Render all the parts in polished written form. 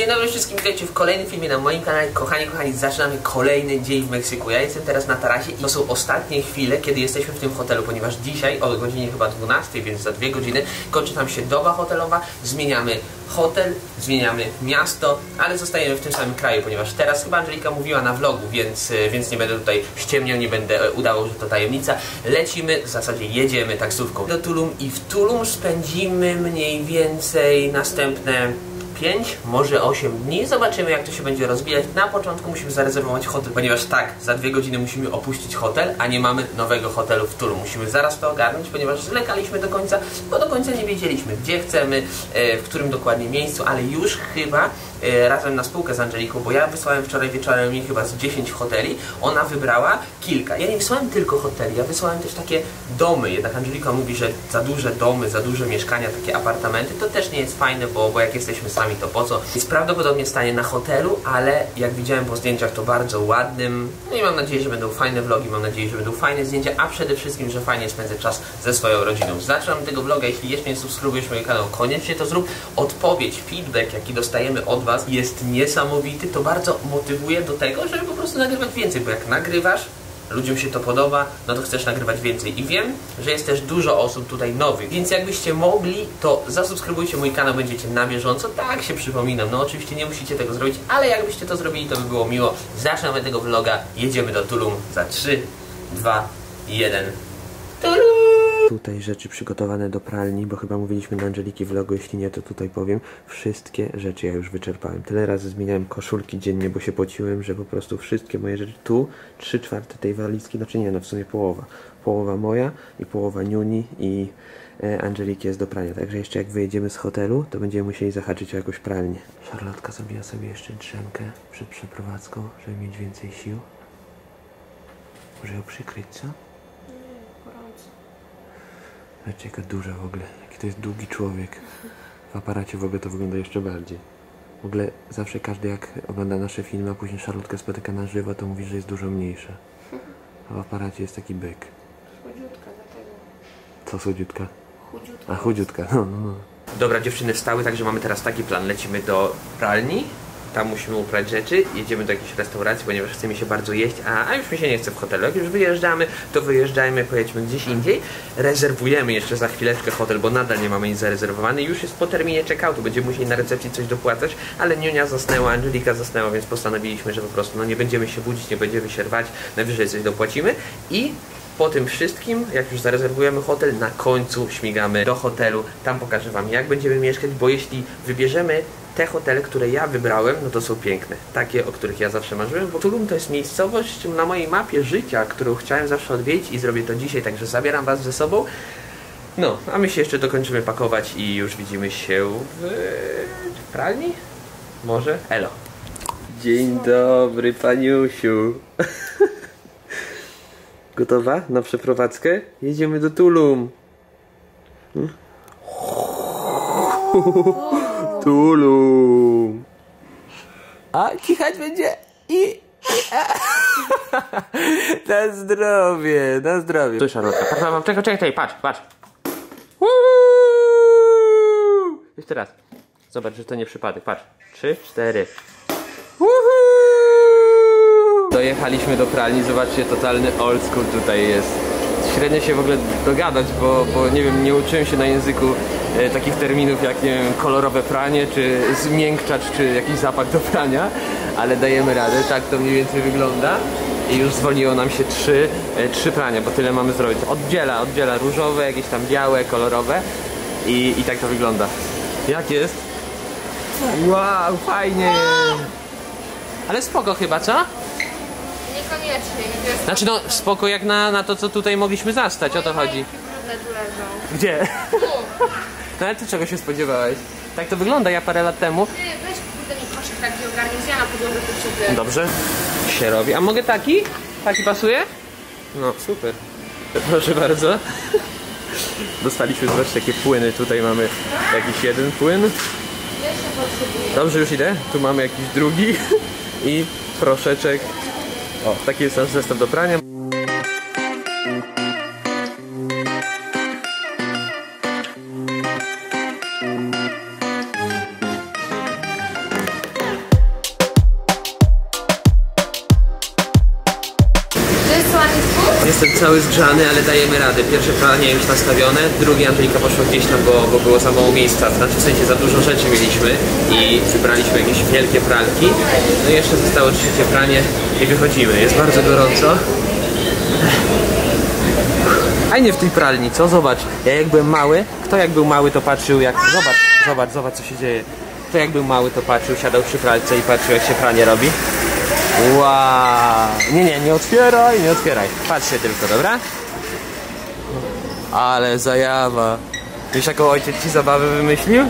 Dzień dobry wszystkim, witajcie w kolejnym filmie na moim kanale. Kochani, zaczynamy kolejny dzień w Meksyku. Ja jestem teraz na tarasie i to są ostatnie chwile, kiedy jesteśmy w tym hotelu, ponieważ dzisiaj o godzinie chyba 12, więc za 2 godziny kończy nam się doba hotelowa. Zmieniamy hotel, zmieniamy miasto, ale zostajemy w tym samym kraju, ponieważ teraz chyba Angelika mówiła na vlogu, więc nie będę tutaj ściemniał, nie będę udawał, że to tajemnica. Lecimy, w zasadzie jedziemy taksówką do Tulum i w Tulum spędzimy mniej więcej następne 5, może 8 dni. Zobaczymy, jak to się będzie rozwijać. Na początku musimy zarezerwować hotel, ponieważ tak, za 2 godziny musimy opuścić hotel, a nie mamy nowego hotelu w Tulum. Musimy zaraz to ogarnąć, ponieważ zwlekaliśmy do końca, bo do końca nie wiedzieliśmy, gdzie chcemy, w którym dokładnie miejscu, ale już chyba razem na spółkę z Angeliką, bo ja wysłałem wczoraj wieczorem mi chyba z 10 hoteli, ona wybrała kilka. Ja nie wysłałem tylko hoteli, ja wysłałem też takie domy, jednak Angelika mówi, że za duże domy, za duże mieszkania, takie apartamenty, to też nie jest fajne, bo jak jesteśmy sami, to po co? Więc prawdopodobnie stanie na hotelu, ale jak widziałem po zdjęciach, to bardzo ładnym. No i mam nadzieję, że będą fajne vlogi, mam nadzieję, że będą fajne zdjęcia, a przede wszystkim, że fajnie spędzę czas ze swoją rodziną. Zaczynam tego vloga, jeśli jeszcze nie subskrybujesz mojego kanału, koniecznie to zrób. Odpowiedź, feedback, jaki dostajemy od Was, jest niesamowity, to bardzo motywuje do tego, żeby po prostu nagrywać więcej, bo jak nagrywasz, ludziom się to podoba, no to chcesz nagrywać więcej. I wiem, że jest też dużo osób tutaj nowych, więc jakbyście mogli, to zasubskrybujcie mój kanał, będziecie na bieżąco. Tak się przypominam, no oczywiście nie musicie tego zrobić, ale jakbyście to zrobili, to by było miło. Zaczynamy tego vloga, jedziemy do Tulum za 3, 2, 1. Tulum! Tutaj rzeczy przygotowane do pralni, bo chyba mówiliśmy na Angeliki vlogu, jeśli nie, to tutaj powiem. Wszystkie rzeczy ja już wyczerpałem. Tyle razy zmieniałem koszulki dziennie, bo się pociłem, że po prostu wszystkie moje rzeczy tu, 3/4 tej walizki, znaczy nie, no w sumie połowa. Połowa moja i połowa Niuni i Angeliki jest do prania. Także jeszcze jak wyjedziemy z hotelu, to będziemy musieli zahaczyć o jakąś pralnię. Szarlotka zrobiła sobie jeszcze drzemkę przed przeprowadzką, żeby mieć więcej sił. Może ją przykryć, co? Zobaczcie, jaka duża w ogóle, jaki to jest długi człowiek. W aparacie w ogóle to wygląda jeszcze bardziej. W ogóle zawsze każdy jak ogląda nasze filmy, a później Szarlotkę spotyka na żywo, to mówi, że jest dużo mniejsza. A w aparacie jest taki byk. Chudziutka dlatego. Co słodziutka? Chudziutka. A chudziutka, no. Dobra, dziewczyny wstały, także mamy teraz taki plan. Lecimy do pralni. Tam musimy uprać rzeczy, jedziemy do jakiejś restauracji, ponieważ chce mi się bardzo jeść, a już mi się nie chce w hotelu. Jak już wyjeżdżamy, to wyjeżdżajmy, pojedźmy gdzieś indziej. Rezerwujemy jeszcze za chwileczkę hotel, bo nadal nie mamy nic zarezerwowane. Już jest po terminie check-outu, będziemy musieli na recepcji coś dopłacać, ale Niunia zasnęła, Angelika zasnęła, więc postanowiliśmy, że po prostu no, nie będziemy się budzić, nie będziemy się rwać, najwyżej coś dopłacimy i po tym wszystkim, jak już zarezerwujemy hotel, na końcu śmigamy do hotelu. Tam pokażę Wam, jak będziemy mieszkać, bo jeśli wybierzemy te hotele, które ja wybrałem, no to są piękne. Takie, o których ja zawsze marzyłem, bo Tulum to jest miejscowość na mojej mapie życia, którą chciałem zawsze odwiedzić i zrobię to dzisiaj, także zabieram Was ze sobą. No, a my się jeszcze dokończymy pakować i już widzimy się w pralni? Może? Elo. Dzień dobry, paniusiu. Gotowa na przeprowadzkę? Jedziemy do Tulum. Tulum. A kichać będzie na zdrowie, na zdrowie. Tu Szarlotka, czekaj, patrz. Jeszcze raz. Zobacz, że to nie przypadek, patrz. 3, 4. Dojechaliśmy do pralni, zobaczcie, totalny old school tutaj jest. Średnio się w ogóle dogadać, bo nie wiem, nie uczyłem się na języku takich terminów jak, nie wiem, kolorowe pranie, czy zmiękczacz, czy jakiś zapach do prania, ale dajemy radę, tak to mniej więcej wygląda i już zwolniło nam się trzy prania, bo tyle mamy zrobić. Oddziela różowe, jakieś tam białe, kolorowe i tak to wygląda. Jak jest? Wow, fajnie! Ale spoko chyba, co? Niekoniecznie. Znaczy no spoko jak na to, co tutaj mogliśmy zastać, o to chodzi. Gdzie? No ale ty czego się spodziewałeś? Tak to wygląda, ja parę lat temu. Ty, weź kurde mi koszyk taki ogarnij, ja na podłogę tu przybyłem. Dobrze, się robi. A mogę taki? Taki pasuje? No super. Proszę bardzo. Dostaliśmy, zobaczcie, jakie płyny. Tutaj mamy jakiś jeden płyn. Jeszcze potrzebuję. Dobrze, już idę. Tu mamy jakiś drugi. I proszeczek. O, taki jest nasz zestaw do prania. cały zgrzany, ale dajemy radę. Pierwsze pranie już nastawione, drugie Angelika poszła gdzieś tam, bo było za mało miejsca. Znaczy w sensie za dużo rzeczy mieliśmy i wybraliśmy jakieś wielkie pralki. No i jeszcze zostało trzecie pranie i wychodzimy. Jest bardzo gorąco. Fajnie w tej pralni, co? Zobacz, ja jak byłem mały, kto jak był mały to patrzył jak... Zobacz co się dzieje. Kto jak był mały to patrzył, siadał przy pralce i patrzył jak się pranie robi. Wow! Nie otwieraj. Patrzcie tylko, dobra? Ale zajawa. Wiesz jaką ojciec ci zabawę wymyślił?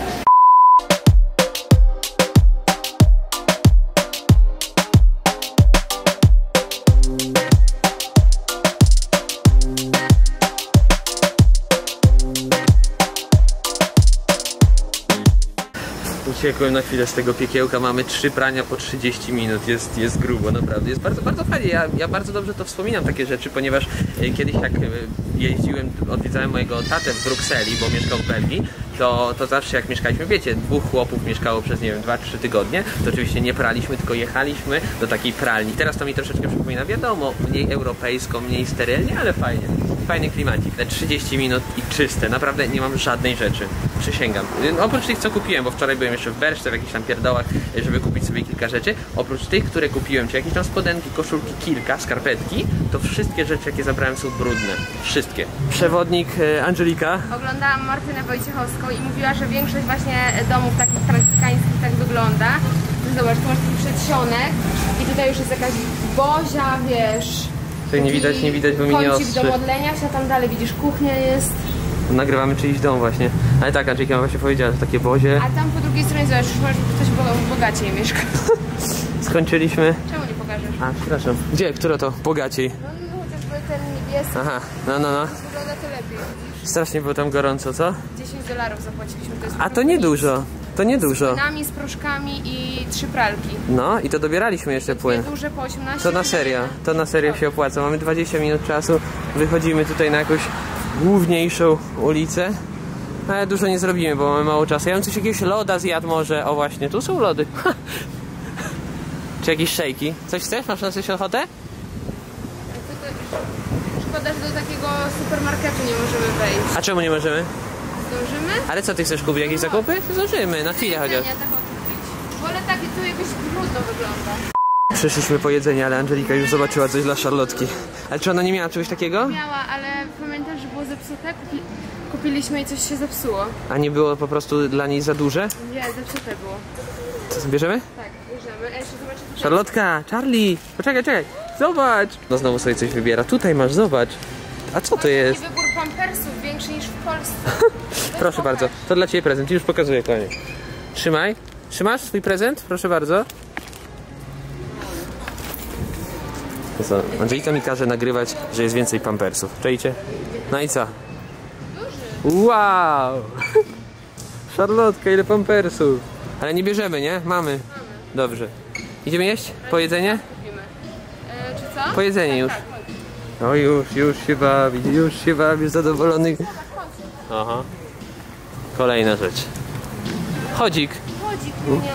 Uciekłem na chwilę z tego piekiełka, mamy 3 prania po 30 minut, jest grubo, naprawdę, jest bardzo, bardzo fajnie, ja bardzo dobrze to wspominam takie rzeczy, ponieważ kiedyś jak jeździłem, odwiedzałem mojego tatę w Brukseli, bo mieszkał w Belgii, to zawsze jak mieszkaliśmy, wiecie, 2 chłopów mieszkało przez, nie wiem, 2-3 tygodnie, to oczywiście nie praliśmy, tylko jechaliśmy do takiej pralni. Teraz to mi troszeczkę przypomina, wiadomo, mniej europejsko, mniej sterylnie, ale fajnie. Fajny klimacik, te 30 minut i czyste, naprawdę nie mam żadnej rzeczy, przysięgam. Oprócz tych co kupiłem, bo wczoraj byłem jeszcze w Berszce, w jakichś tam pierdołach, żeby kupić sobie kilka rzeczy, oprócz tych, które kupiłem, czy jakieś tam spodenki, koszulki, kilka, skarpetki, to wszystkie rzeczy jakie zabrałem są brudne, wszystkie. Przewodnik Angelika. Oglądałam Martynę Wojciechowską i mówiła, że większość właśnie domów takich meksykańskich tak wygląda. Zobacz, tu masz taki przedsionek i tutaj już jest jakaś bozia, wiesz. Tutaj nie widać, bo mi nie ostrzy. Kącik do modlenia się, a tam dalej widzisz, kuchnia jest. Nagrywamy czyjś dom właśnie. Ale tak, Angelika właśnie powiedziała, że takie bozie. A tam po drugiej stronie zobacz, ktoś bogaciej mieszka. Skończyliśmy. Czemu nie pokażesz? A, przepraszam. Gdzie? Które to? Bogaciej. No chociażby ten niebieski. Aha, no. Wygląda to lepiej. Strasznie było tam gorąco, co? $10 zapłaciliśmy. To jest A to niedużo. To niedużo. Z płynami, z proszkami i 3 pralki. No i to dobieraliśmy jeszcze płyn. Duże po 18. To na serio się opłaca. Mamy 20 minut czasu. Wychodzimy tutaj na jakąś główniejszą ulicę. Ale dużo nie zrobimy, bo mamy mało czasu. Ja bym coś jakiegoś loda zjadł może. O właśnie, tu są lody. Czy jakieś szejki? Coś chcesz? Masz na coś ochotę? Szkoda, że do takiego supermarketu nie możemy wejść. A czemu nie możemy? Zdążymy? Ale co ty chcesz kupić? Jakieś zakupy? Zdążymy, na chwilę chociaż. Wolę takie, tu jakoś brudno wygląda. Przyszliśmy po jedzenie, ale Angelika już zobaczyła coś dla Charlotki. Ale czy ona nie miała czegoś takiego? Miała, ale pamiętasz, że było zepsute? Kupiliśmy i coś się zepsuło. A nie było po prostu dla niej za duże? Nie, zepsute było. Co, bierzemy? Tak, bierzemy. A jeszcze zobaczę tutaj. Charlotka, Charlie, poczekaj, zobacz! No znowu sobie coś wybiera. Tutaj masz, zobacz. A co to jest? Taki wybór pampersów większy niż w Polsce. Proszę bardzo, to dla ciebie prezent. Już pokazuję, kochanie. Trzymaj. Trzymasz swój prezent? Proszę bardzo. To co? Angelika mi każe nagrywać, że jest więcej pampersów. Czajcie? No i co? Wow! Charlotka, ile pampersów. Ale nie bierzemy, nie? Mamy. Dobrze. Idziemy jeść? Po jedzenie? Kupimy. Czy co? Po jedzenie już. No już się bawi, zadowolony. Aha. Kolejna rzecz. Chodzik. Chodzik, Unia.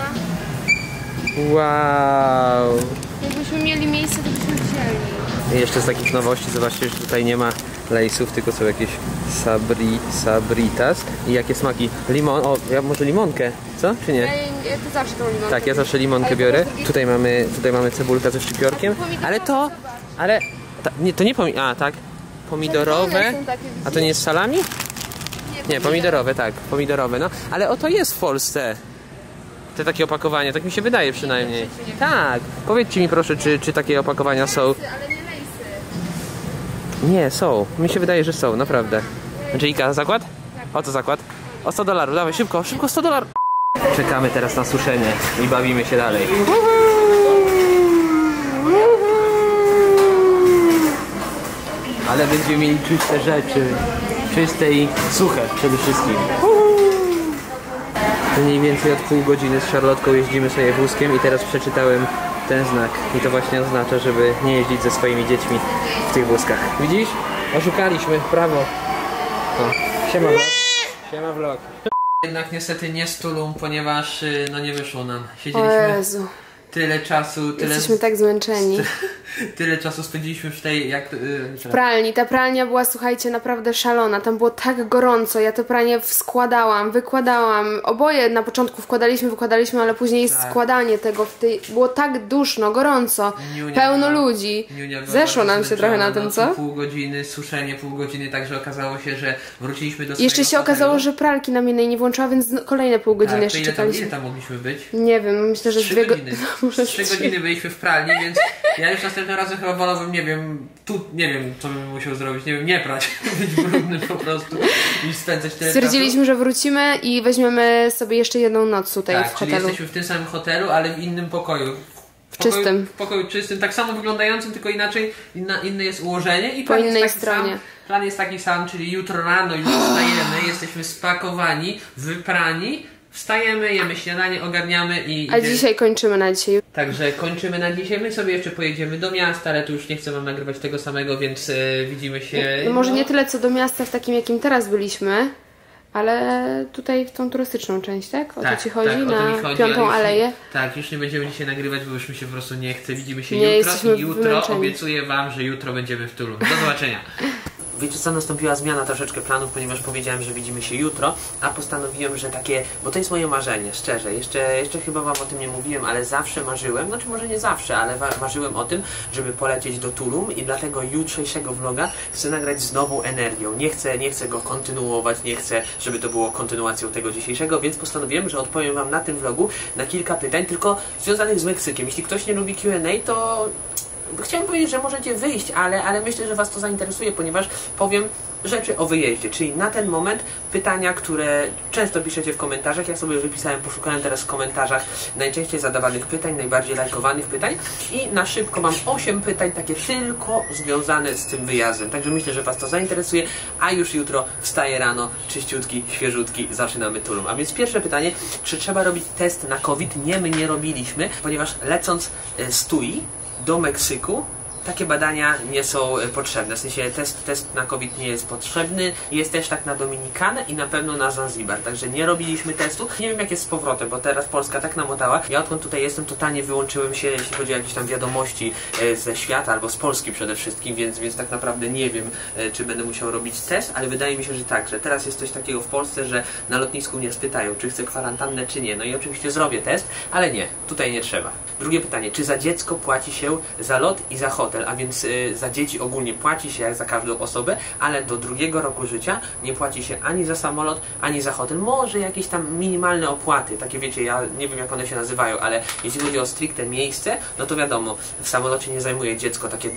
Wow. Jakbyśmy mieli miejsce, to byśmy wzięli. I jeszcze z takich nowości, zobaczcie, że tutaj nie ma lejsów, tylko są jakieś sabritas. I jakie smaki? Limon, o, ja może limonkę, co? Czy nie? Ja to zawsze tą limonkę. Tak, ja zawsze limonkę biorę. Tutaj mamy cebulkę ze szczypiorkiem. Ale to nie tak. Pomidorowe. A to nie jest salami? Nie, pomidorowe, tak, pomidorowe, no. Ale oto jest w Polsce. Te takie opakowania, tak mi się wydaje przynajmniej. Tak, powiedzcie mi proszę, czy takie opakowania są. Ale nie lejsy. Nie, są. Mi się wydaje, że są, naprawdę. Angelika, zakład? Oto zakład. O $100, dawaj, szybko $100. Czekamy teraz na suszenie i bawimy się dalej. Ale będziemy mieli czyste rzeczy. Czyste i suche przede wszystkim. Mniej więcej od pół godziny z Charlotką jeździmy sobie wózkiem i teraz przeczytałem ten znak. I to właśnie oznacza, żeby nie jeździć ze swoimi dziećmi w tych wózkach. Widzisz? Oszukaliśmy, prawo. O, siema vlog. Siema vlog. Jednak niestety nie z Tulum, ponieważ no nie wyszło nam. Siedzieliśmy tyle czasu, Jesteśmy tak zmęczeni. Tyle czasu spędziliśmy w tej, w pralni. Ta pralnia była, słuchajcie, naprawdę szalona. Tam było tak gorąco. Ja to pranie składałam, wykładałam. Oboje na początku wykładaliśmy, ale później składanie tego było tak duszno, gorąco. Pełno ludzi. Zeszło nam się trochę na tym, co? Pół godziny, suszenie pół godziny, także okazało się, że wróciliśmy do Jeszcze się okazało, że pralki nam jednej nie włączyła, więc kolejne pół godziny jeszcze czekaliśmy. Ile tam mogliśmy być? Nie wiem, myślę, że 3 godziny. 3 godziny byliśmy w pralni, więc ja już następnym razem chyba wolałbym, nie wiem, co bym musiał zrobić, nie wiem, nie prać, być brudnym po prostu i spędzać tyle Stwierdziliśmy, że wrócimy i weźmiemy sobie jeszcze jedną noc tutaj w hotelu. Czyli jesteśmy w tym samym hotelu, ale w innym pokoju. Czystym. W pokoju czystym, tak samo wyglądającym, tylko inaczej, inne jest ułożenie i po innej stronie. Sam, plan jest taki sam, czyli jutro rano już wstajemy, jesteśmy spakowani, wyprani, wstajemy, jemy śniadanie, ogarniamy i... A dzisiaj kończymy na dzisiaj. Także kończymy na dzisiaj, my sobie jeszcze pojedziemy do miasta, ale tu już nie chcę wam nagrywać tego samego, więc widzimy się... No może nie tyle co do miasta w takim, jakim teraz byliśmy, ale tutaj w tą turystyczną część, tak? O to ci chodzi? Na Piątą Aleję? Tak, już nie będziemy dzisiaj nagrywać, bo już mi się po prostu nie chce. Widzimy się jutro i jutro obiecuję wam, że jutro będziemy w Tulum. Do zobaczenia. Wiecie co, nastąpiła zmiana troszeczkę planów, ponieważ powiedziałem, że widzimy się jutro, a postanowiłem, że takie, bo to jest moje marzenie, szczerze, jeszcze chyba wam o tym nie mówiłem, ale zawsze marzyłem, znaczy może nie zawsze, ale marzyłem o tym, żeby polecieć do Tulum i dlatego jutrzejszego vloga chcę nagrać z nową energią. Nie chcę go kontynuować, nie chcę, żeby to było kontynuacją tego dzisiejszego, więc postanowiłem, że odpowiem wam na tym vlogu na kilka pytań, tylko związanych z Meksykiem. Jeśli ktoś nie lubi Q&A, to... Chciałem powiedzieć, że możecie wyjść, ale myślę, że was to zainteresuje, ponieważ powiem rzeczy o wyjeździe, czyli na ten moment pytania, które często piszecie w komentarzach. Ja sobie wypisałem, poszukałem teraz w komentarzach najczęściej zadawanych pytań, najbardziej lajkowanych pytań i na szybko mam 8 pytań, takie tylko związane z tym wyjazdem. Także myślę, że was to zainteresuje, a już jutro wstaję rano, czyściutki, świeżutki, zaczynamy Tulum. A więc pierwsze pytanie, czy trzeba robić test na COVID? Nie, my nie robiliśmy, ponieważ lecąc z TUI do Meksyku takie badania nie są potrzebne, w sensie test na COVID nie jest potrzebny, jest też tak na Dominikanę i na pewno na Zanzibar, także nie robiliśmy testu. Nie wiem jak jest z powrotem, bo teraz Polska tak namotała. Ja odkąd tutaj jestem, totalnie wyłączyłem się, jeśli chodzi o jakieś tam wiadomości ze świata albo z Polski przede wszystkim, więc tak naprawdę nie wiem, czy będę musiał robić test, ale wydaje mi się, że tak, że teraz jest coś takiego w Polsce, że na lotnisku mnie spytają, czy chcę kwarantannę, czy nie. No i oczywiście zrobię test, ale nie, tutaj nie trzeba. Drugie pytanie, czy za dziecko płaci się za lot i za hotel? A więc za dzieci ogólnie płaci się jak za każdą osobę, ale do 2. roku życia nie płaci się ani za samolot, ani za hotel. Może jakieś tam minimalne opłaty, takie wiecie, ja nie wiem jak one się nazywają, ale jeśli chodzi o stricte miejsce, no to wiadomo, w samolocie nie zajmuje dziecko takie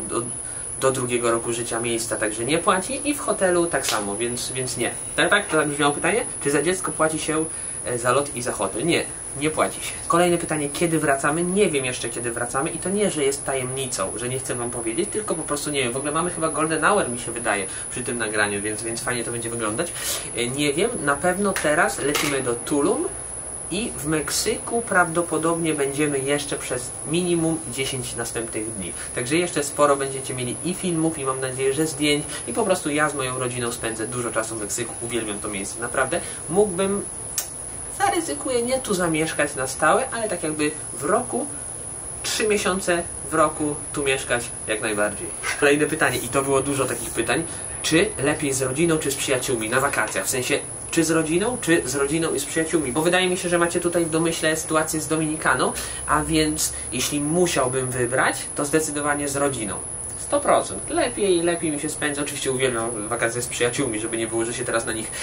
do 2. roku życia miejsca, także nie płaci i w hotelu tak samo, więc nie. Tak? To brzmiało pytanie? Czy za dziecko płaci się za lot i za hotel? Nie, nie płaci się. Kolejne pytanie, kiedy wracamy? Nie wiem jeszcze kiedy wracamy i to nie, że jest tajemnicą, że nie chcę wam powiedzieć, tylko po prostu nie wiem. W ogóle mamy chyba golden hour, mi się wydaje, przy tym nagraniu, więc fajnie to będzie wyglądać. Nie wiem, na pewno teraz lecimy do Tulum i w Meksyku prawdopodobnie będziemy jeszcze przez minimum 10 następnych dni. Także jeszcze sporo będziecie mieli i filmów, i mam nadzieję, że zdjęć, i po prostu ja z moją rodziną spędzę dużo czasu w Meksyku. Uwielbiam to miejsce, naprawdę. Mógłbym, zaryzykuję, nie tu zamieszkać na stałe, ale tak jakby w roku, 3 miesiące w roku tu mieszkać jak najbardziej. Kolejne pytanie, i to było dużo takich pytań, czy lepiej z rodziną, czy z przyjaciółmi na wakacjach? W sensie, czy z rodziną i z przyjaciółmi? Bo wydaje mi się, że macie tutaj w domyśle sytuację z Dominikaną, a więc jeśli musiałbym wybrać, to zdecydowanie z rodziną. 100%. Lepiej mi się spędza. Oczywiście uwielbiam wakacje z przyjaciółmi, żeby nie było, że się teraz na nich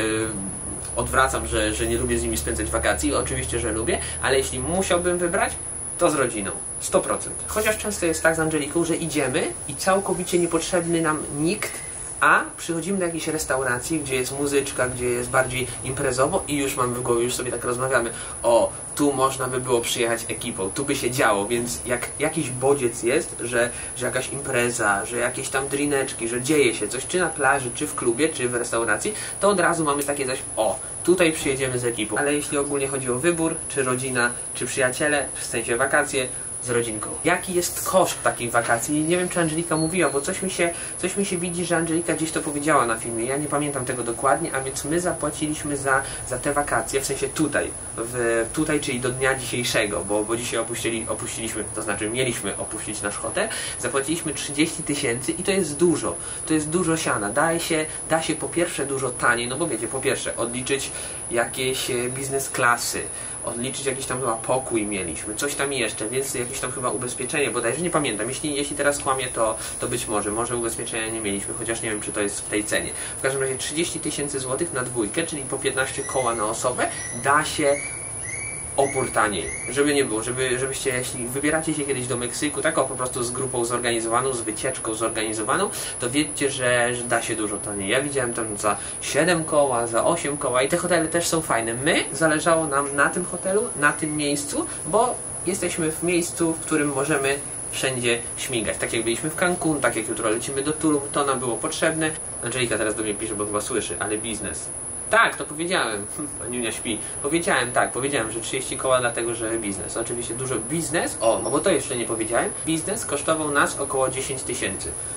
odwracam, że nie lubię z nimi spędzać wakacji. Oczywiście, że lubię, ale jeśli musiałbym wybrać, to z rodziną. 100%. Chociaż często jest tak z Angeliką, że idziemy i całkowicie niepotrzebny nam nikt, a przychodzimy do jakiejś restauracji, gdzie jest muzyczka, gdzie jest bardziej imprezowo i już mamy w głowie, już sobie tak rozmawiamy, o, tu można by było przyjechać ekipą, tu by się działo, więc jak jakiś bodziec jest, że jakaś impreza, że jakieś tam drineczki, że dzieje się coś, czy na plaży, czy w klubie, czy w restauracji, to od razu mamy takie coś, o, tutaj przyjedziemy z ekipą. Ale jeśli ogólnie chodzi o wybór, czy rodzina, czy przyjaciele, w sensie wakacje, z rodzinką. Jaki jest koszt takich wakacji? Nie wiem, czy Angelika mówiła, bo coś mi się widzi, że Angelika gdzieś to powiedziała na filmie. Ja nie pamiętam tego dokładnie, a więc my zapłaciliśmy za te wakacje, w sensie tutaj, czyli do dnia dzisiejszego, bo dzisiaj opuściliśmy, to znaczy mieliśmy opuścić nasz hotel, zapłaciliśmy 30 000 i to jest dużo. To jest dużo siana. Da się po pierwsze dużo taniej, no bo wiecie, po pierwsze odliczyć jakieś biznes klasy, odliczyć jakiś tam chyba pokój mieliśmy, coś tam jeszcze, więc jakieś tam chyba ubezpieczenie, bodajże nie pamiętam, jeśli teraz kłamię, to być może ubezpieczenia nie mieliśmy, chociaż nie wiem, czy to jest w tej cenie. W każdym razie 30 000 złotych na dwójkę, czyli po 15 koła na osobę, da się opór taniej, żeby nie było, żebyście, jeśli wybieracie się kiedyś do Meksyku, tak po prostu z grupą zorganizowaną, z wycieczką zorganizowaną, to wiedzcie, że da się dużo taniej. Ja widziałem tam za 7 koła, za 8 koła i te hotele też są fajne. Zależało nam na tym hotelu, na tym miejscu, bo jesteśmy w miejscu, w którym możemy wszędzie śmigać. Tak jak byliśmy w Cancun, tak jak jutro lecimy do Tulum, to nam było potrzebne. Angelika teraz do mnie pisze, bo chyba słyszy, ale biznes. Tak, to powiedziałem. Aniunia śpi. Powiedziałem, że 30 koła dlatego, że biznes. Oczywiście dużo biznes. No bo to jeszcze nie powiedziałem. Biznes kosztował nas około 10 000.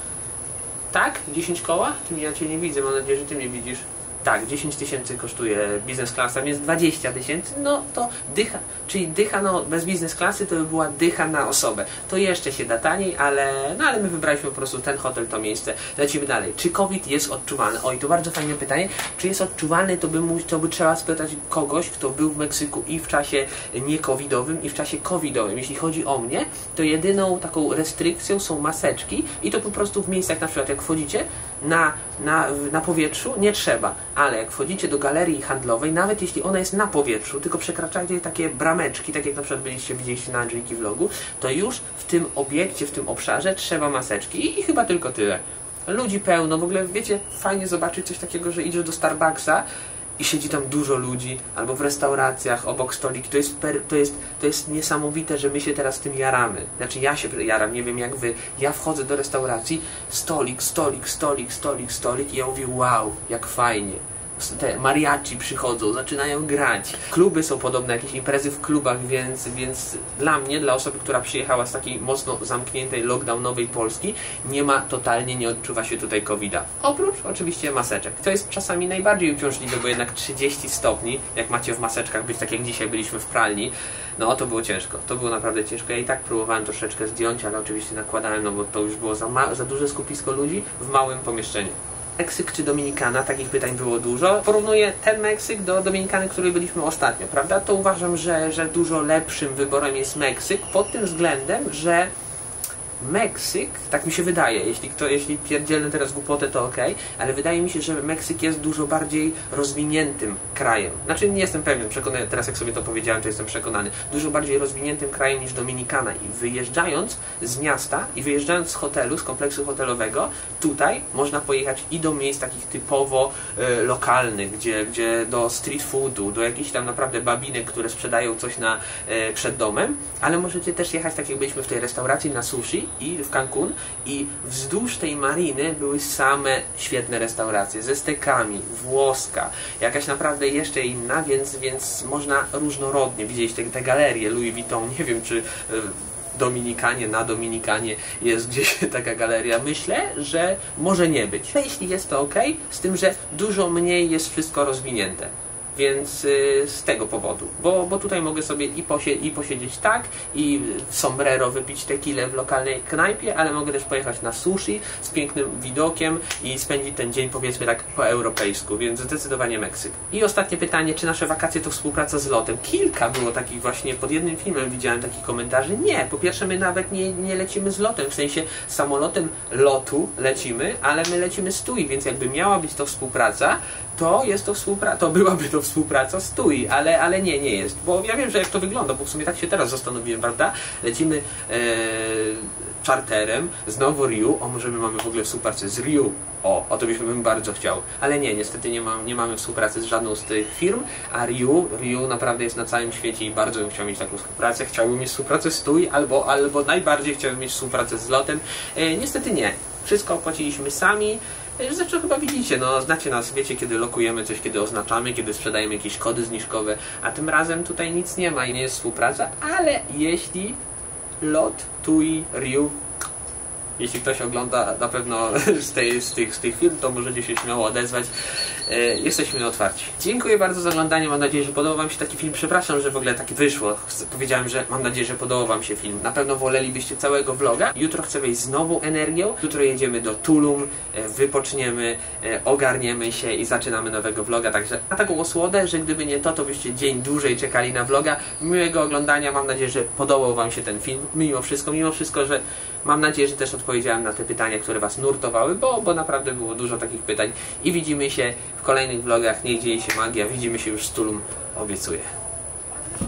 Tak? 10 koła? Ja Cię nie widzę, mam nadzieję, że Ty mnie widzisz. Tak, 10 000 kosztuje biznes klasa, więc 20 000, no to dycha. Czyli dycha, no bez biznes klasy to by była dycha na osobę. To jeszcze się da taniej, ale my wybraliśmy po prostu ten hotel, to miejsce. Lecimy dalej. Czy COVID jest odczuwalny? Oj, to bardzo fajne pytanie. Czy jest odczuwalny, to by trzeba spytać kogoś, kto był w Meksyku i w czasie nie-covidowym, i w czasie covidowym. Jeśli chodzi o mnie, to jedyną taką restrykcją są maseczki i to po prostu w miejscach, na przykład jak wchodzicie na powietrzu, nie trzeba. Ale jak wchodzicie do galerii handlowej, nawet jeśli ona jest na powietrzu, tylko przekraczacie takie brameczki, tak jak na przykład widzieliście na Angeliki vlogu, to już w tym obiekcie, w tym obszarze trzeba maseczki i chyba tylko tyle. Ludzi pełno, w ogóle wiecie, fajnie zobaczyć coś takiego, że idziesz do Starbucksa i siedzi tam dużo ludzi, albo w restauracjach, obok stoliki. To jest niesamowite, że my się teraz tym jaramy. Znaczy ja się jaram, nie wiem jak wy. Ja wchodzę do restauracji, stolik i ja mówię, wow, jak fajnie. Te mariachi przychodzą, zaczynają grać. Kluby są podobne, jakieś imprezy w klubach, więc dla mnie, dla osoby, która przyjechała z takiej mocno zamkniętej, lockdownowej Polski, nie odczuwa się tutaj COVID-a. Oprócz oczywiście maseczek. To jest czasami najbardziej uciążliwe, bo jednak 30 stopni, jak macie w maseczkach być, tak jak dzisiaj byliśmy w pralni, no to było ciężko. To było naprawdę ciężko. Ja i tak próbowałem troszeczkę zdjąć, ale oczywiście nakładałem, no bo to już było za duże skupisko ludzi w małym pomieszczeniu. Meksyk czy Dominikana? Takich pytań było dużo. Porównuję ten Meksyk do Dominikany, w której byliśmy ostatnio, prawda? To uważam, że dużo lepszym wyborem jest Meksyk pod tym względem, że Meksyk, tak mi się wydaje, jeśli pierdzielnę teraz głupotę, to okej, ale wydaje mi się, że Meksyk jest dużo bardziej rozwiniętym krajem. Znaczy nie jestem pewien, przekonany, teraz jak sobie to powiedziałem, to jestem przekonany. Dużo bardziej rozwiniętym krajem niż Dominikana i wyjeżdżając z miasta i wyjeżdżając z hotelu, z kompleksu hotelowego, tutaj można pojechać i do miejsc takich typowo lokalnych, gdzie do street foodu, do jakichś tam naprawdę babinek, które sprzedają coś przed domem, ale możecie też jechać, tak jak byliśmy w tej restauracji na sushi i w Cancun i wzdłuż tej mariny były same świetne restauracje ze stekami, włoska, jakaś naprawdę jeszcze inna, więc można różnorodnie widzieć te galerie Louis Vuitton. Nie wiem, czy na Dominikanie jest gdzieś taka galeria. Myślę, że może nie być. Jeśli jest to ok, z tym, że dużo mniej jest wszystko rozwinięte. Więc z tego powodu, bo tutaj mogę sobie i posiedzieć tak, i sombrero wypić tequilę w lokalnej knajpie, ale mogę też pojechać na sushi z pięknym widokiem i spędzić ten dzień, powiedzmy tak, po europejsku, więc zdecydowanie Meksyk. I ostatnie pytanie, czy nasze wakacje to współpraca z lotem? Kilka było takich właśnie, pod jednym filmem widziałem takich komentarzy. Nie, po pierwsze my nawet nie lecimy z lotem, w sensie samolotem lotu lecimy, ale my lecimy z TUI, więc jakby miała być to współpraca, to byłaby to współpraca z TUI, ale nie jest, bo ja wiem, że jak to wygląda, bo w sumie tak się teraz zastanowiłem, prawda? Lecimy czarterem, znowu Riu, może my mamy w ogóle współpracę z Riu, o to bym bardzo chciał, ale niestety nie mamy współpracy z żadną z tych firm, a Riu naprawdę jest na całym świecie i bardzo bym chciał mieć taką współpracę, chciałbym mieć współpracę z TUI, albo najbardziej chciałbym mieć współpracę z lotem, niestety nie, wszystko opłaciliśmy sami. Zresztą chyba widzicie, no znacie nas, wiecie kiedy lokujemy coś, kiedy oznaczamy, kiedy sprzedajemy jakieś kody zniżkowe, a tym razem tutaj nic nie ma i nie jest współpraca, ale jeśli Lot Tui Ryu. Jeśli ktoś ogląda na pewno z tych film, to możecie się śmiało odezwać. Jesteśmy otwarci. Dziękuję bardzo za oglądanie. Mam nadzieję, że podobał Wam się taki film. Przepraszam, że w ogóle tak wyszło. Powiedziałem, że mam nadzieję, że podobał Wam się film. Na pewno wolelibyście całego vloga. Jutro chcę wejść z nową energią. Jutro jedziemy do Tulum, wypoczniemy, ogarniemy się i zaczynamy nowego vloga. Także na taką osłodę, że gdyby nie to, to byście dzień dłużej czekali na vloga. Miłego oglądania. Mam nadzieję, że podobał Wam się ten film. Mimo wszystko, że mam nadzieję, że też odpowiedziałem na te pytania, które Was nurtowały, bo naprawdę było dużo takich pytań. I widzimy się w kolejnych vlogach. Niech dzieje się magia. Widzimy się już z Tulum. Obiecuję.